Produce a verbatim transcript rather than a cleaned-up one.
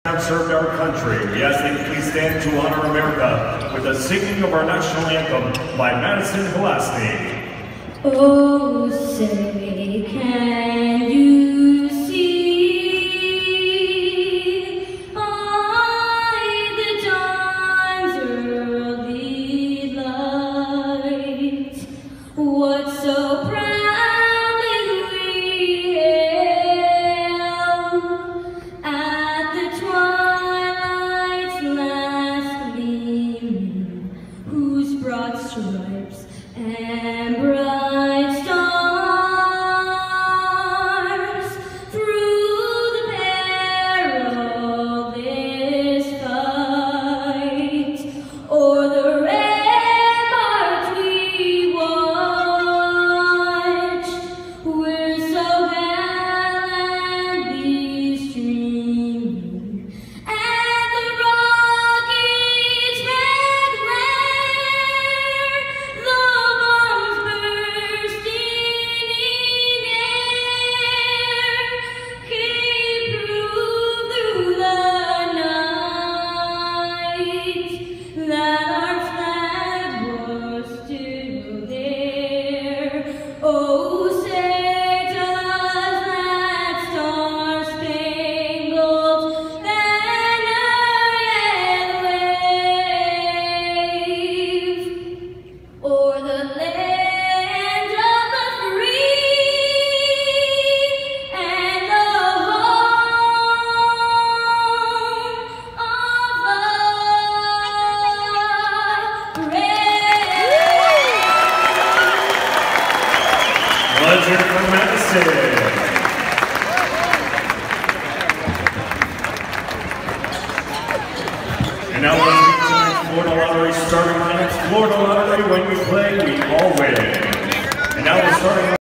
have served our country. We ask that you please stand to honor America with the singing of our national anthem by Madison Hlasny. Oh, say, can you see by the dawn's early light what so proudly we hailed at the twilight's last gleaming, whose broad stripes and bright stars through the perilous fight o'er the ramparts we watched, we're so gallantly streaming, and the rockets red glare, the bombs bursting in air, came prove through the night that our flag was still there. Oh, say does that star-spangled banner yet wave o'er the land of the free and the home of the brave? Pleasure for Madison. And now let's meet tonight's Florida Lottery starting lineups. Florida Lottery, when we play, we all win. And now we're starting